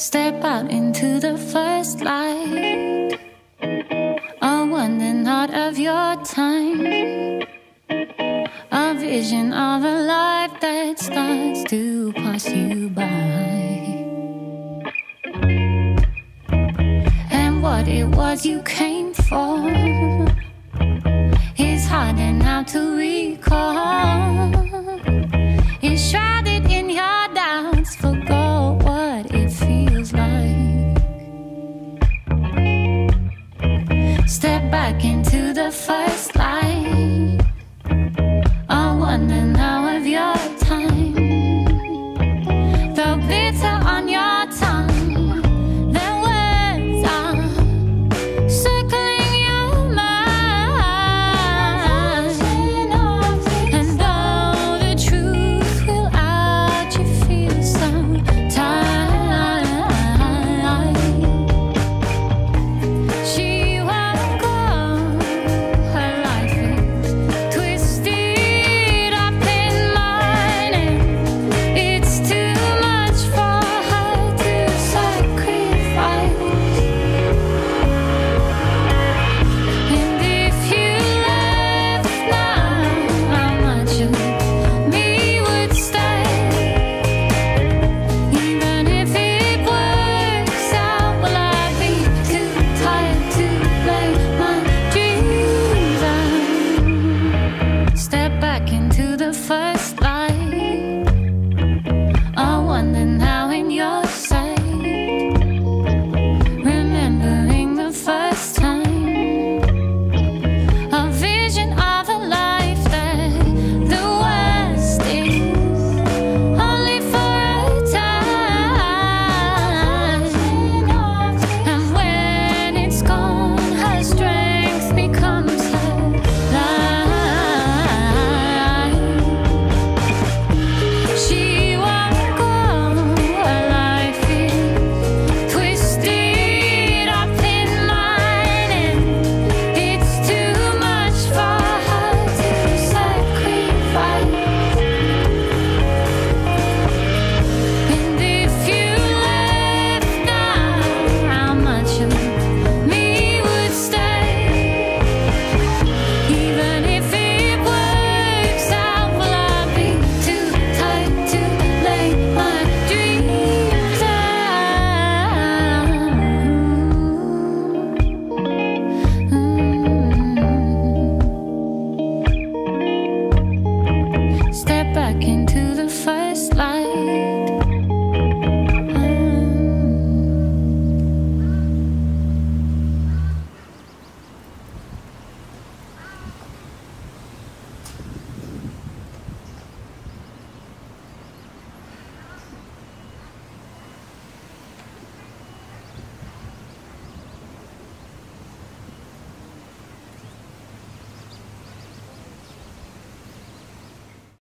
Step out into the first light, a wonder not of your time, a vision of a life that starts to pass you by. And what it was you came for is harder now to recall. It's shrouded in your doubts, forgo what it feels like. Step back into the first light, I wonder now of your time. The bitter on your tongue, the words are circling your mind. And though the truth will out, you feel so tired. She won't go, her life is twisted up in mine, and it's too much for her to sacrifice. And if you left now, how much of me would stay? Even if it works out, will I be too tired to lay my dreams out? Step back into the first